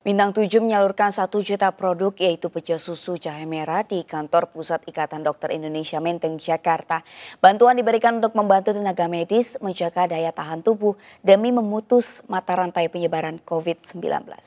Bintang 7 menyalurkan 1 juta produk yaitu pecel susu jahe merah di kantor Pusat Ikatan Dokter Indonesia Menteng, Jakarta. Bantuan diberikan untuk membantu tenaga medis menjaga daya tahan tubuh demi memutus mata rantai penyebaran COVID-19.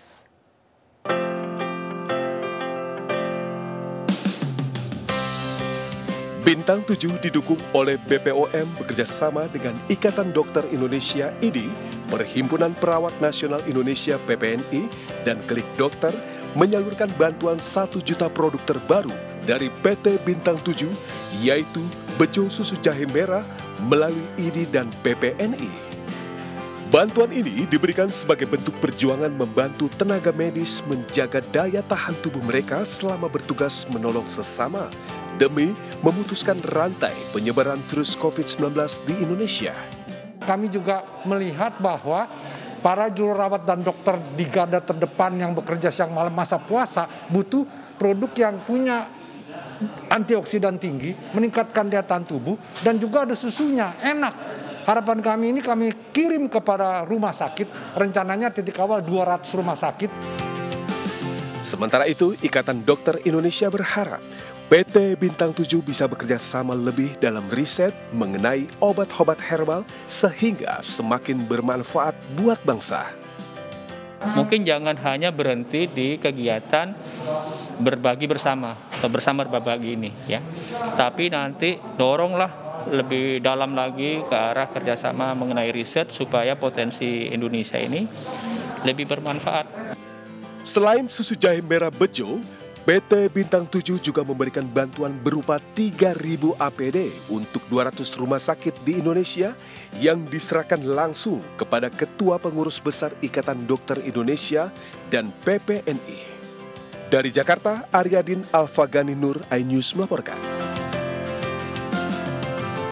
Bintang 7 didukung oleh BPOM bekerjasama dengan Ikatan Dokter Indonesia (IDI), Perhimpunan Perawat Nasional Indonesia (PPNI), dan Klik Dokter menyalurkan bantuan 1 juta produk terbaru dari PT Bintang 7, yaitu bejo susu jahe merah melalui IDI dan PPNI. Bantuan ini diberikan sebagai bentuk perjuangan membantu tenaga medis menjaga daya tahan tubuh mereka selama bertugas menolong sesama demi memutuskan rantai penyebaran virus COVID-19 di Indonesia. Kami juga melihat bahwa para jururawat dan dokter di garda terdepan yang bekerja siang malam masa puasa butuh produk yang punya antioksidan tinggi, meningkatkan daya tahan tubuh, dan juga ada susunya, enak. Harapan kami ini kami kirim kepada rumah sakit, rencananya titik awal 200 rumah sakit. Sementara itu, Ikatan Dokter Indonesia berharap PT Bintang 7 bisa bekerja sama lebih dalam riset mengenai obat-obat herbal sehingga semakin bermanfaat buat bangsa. Mungkin jangan hanya berhenti di kegiatan berbagi bersama atau bersama berbagi ini ya. Tapi nanti doronglah lebih dalam lagi ke arah kerjasama mengenai riset supaya potensi Indonesia ini lebih bermanfaat. Selain susu jahe merah bejo, PT Bintang 7 juga memberikan bantuan berupa 3.000 APD untuk 200 rumah sakit di Indonesia yang diserahkan langsung kepada Ketua Pengurus Besar Ikatan Dokter Indonesia dan PPNI. Dari Jakarta, Aryadin Alfagani Nur, iNews melaporkan.